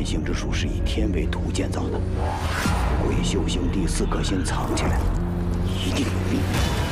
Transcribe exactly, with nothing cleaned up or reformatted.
星之术是以天为土建造的，鬼宿星第四颗星藏起来，一定有秘密。